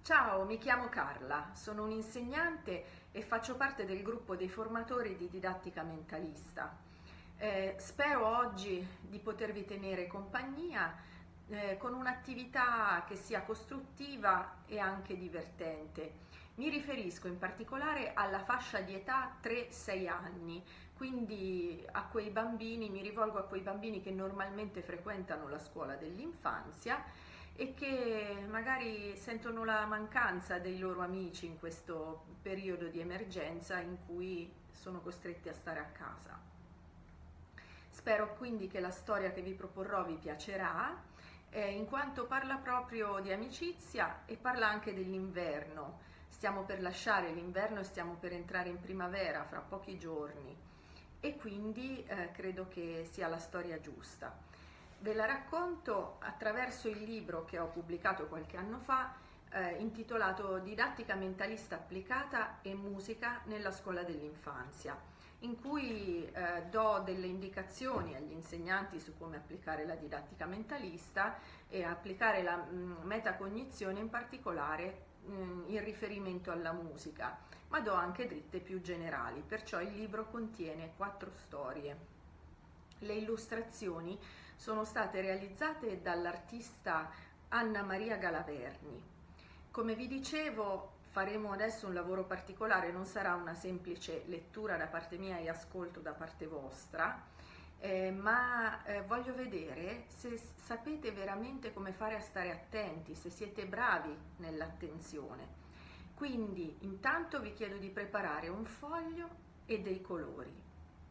Ciao, mi chiamo Carla, sono un'insegnante e faccio parte del gruppo dei formatori di didattica mentalista. Spero oggi di potervi tenere compagnia con un'attività che sia costruttiva e anche divertente. Mi riferisco in particolare alla fascia di età 3-6 anni, quindi mi rivolgo a quei bambini che normalmente frequentano la scuola dell'infanzia e che magari sentono la mancanza dei loro amici in questo periodo di emergenza in cui sono costretti a stare a casa. Spero quindi che la storia che vi proporrò vi piacerà, in quanto parla proprio di amicizia e parla anche dell'inverno. Stiamo per lasciare l'inverno e stiamo per entrare in primavera fra pochi giorni e quindi credo che sia la storia giusta. Ve la racconto attraverso il libro che ho pubblicato qualche anno fa, intitolato Didattica mentalista applicata e musica nella scuola dell'infanzia, in cui do delle indicazioni agli insegnanti su come applicare la didattica mentalista e applicare la metacognizione in particolare in riferimento alla musica, ma do anche dritte più generali, perciò il libro contiene 4 storie. Le illustrazioni sono state realizzate dall'artista Anna Maria Galaverni. Come vi dicevo, faremo adesso un lavoro particolare, non sarà una semplice lettura da parte mia e ascolto da parte vostra, ma voglio vedere se sapete veramente come fare a stare attenti, se siete bravi nell'attenzione. Quindi intanto vi chiedo di preparare un foglio e dei colori.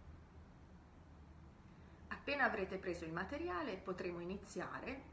Appena avrete preso il materiale potremo iniziare.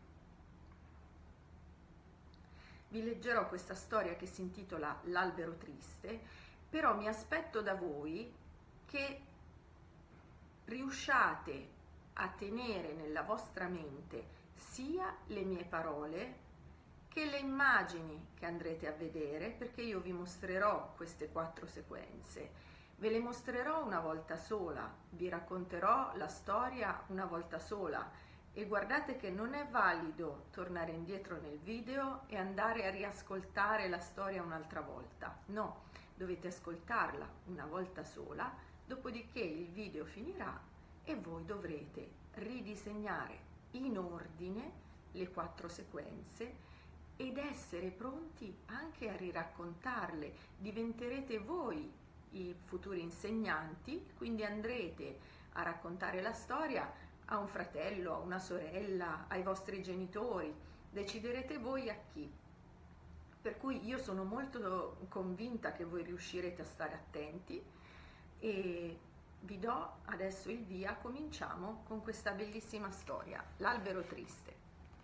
Vi leggerò questa storia che si intitola L'albero triste, però mi aspetto da voi che riusciate a tenere nella vostra mente sia le mie parole che le immagini che andrete a vedere, perché io vi mostrerò queste 4 sequenze. Ve le mostrerò una volta sola, vi racconterò la storia una volta sola e guardate che non è valido tornare indietro nel video e andare a riascoltare la storia un'altra volta. No, dovete ascoltarla una volta sola, dopodiché il video finirà e voi dovrete ridisegnare in ordine le 4 sequenze ed essere pronti anche a riraccontarle. Diventerete voi i futuri insegnanti, quindi andrete a raccontare la storia a un fratello, a una sorella, ai vostri genitori, deciderete voi a chi. Per cui io sono molto convinta che voi riuscirete a stare attenti e vi do adesso il via, cominciamo con questa bellissima storia, L'albero triste.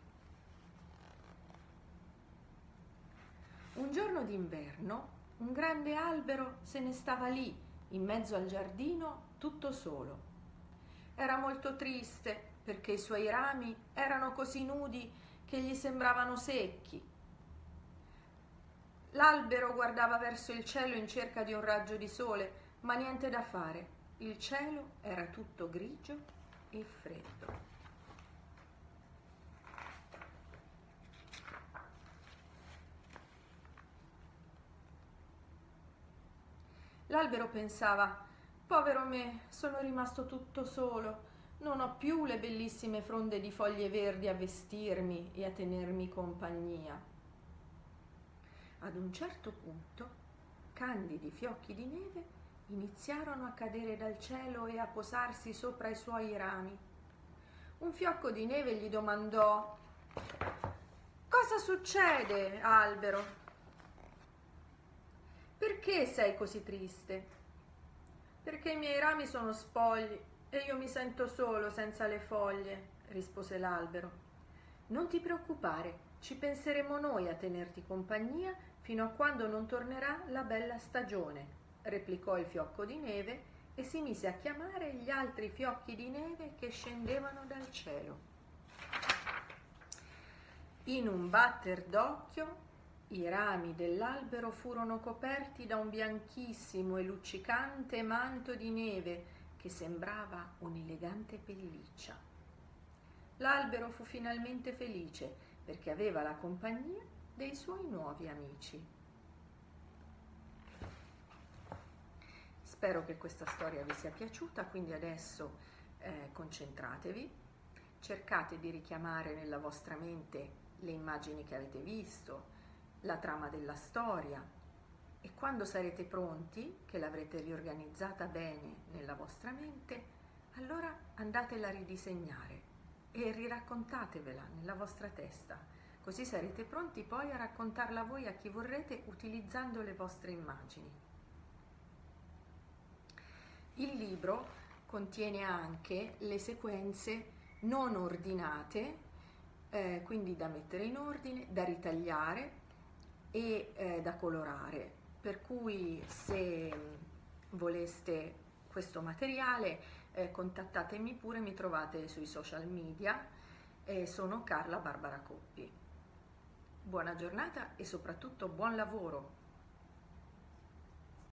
Un giorno d'inverno un grande albero se ne stava lì, in mezzo al giardino, tutto solo. Era molto triste perché i suoi rami erano così nudi che gli sembravano secchi. L'albero guardava verso il cielo in cerca di un raggio di sole, ma niente da fare. Il cielo era tutto grigio e freddo. L'albero pensava: povero me, sono rimasto tutto solo, non ho più le bellissime fronde di foglie verdi a vestirmi e a tenermi compagnia. Ad un certo punto, candidi fiocchi di neve iniziarono a cadere dal cielo e a posarsi sopra i suoi rami. Un fiocco di neve gli domandò: cosa succede, albero? Perché sei così triste? Perché i miei rami sono spogli e io mi sento solo senza le foglie, rispose l'albero. Non ti preoccupare, ci penseremo noi a tenerti compagnia fino a quando non tornerà la bella stagione, replicò il fiocco di neve e si mise a chiamare gli altri fiocchi di neve che scendevano dal cielo. In un batter d'occhio i rami dell'albero furono coperti da un bianchissimo e luccicante manto di neve che sembrava un'elegante pelliccia. L'albero fu finalmente felice perché aveva la compagnia dei suoi nuovi amici. Spero che questa storia vi sia piaciuta, quindi adesso concentratevi, cercate di richiamare nella vostra mente le immagini che avete visto, la trama della storia, e quando sarete pronti, che l'avrete riorganizzata bene nella vostra mente, allora andatela a ridisegnare e riraccontatevela nella vostra testa, così sarete pronti poi a raccontarla voi a chi vorrete utilizzando le vostre immagini. Il libro contiene anche le sequenze non ordinate, quindi da mettere in ordine, da ritagliare e da colorare, per cui se voleste questo materiale contattatemi pure, mi trovate sui social media, sono Carla Barbara Coppi. Buona giornata e soprattutto buon lavoro!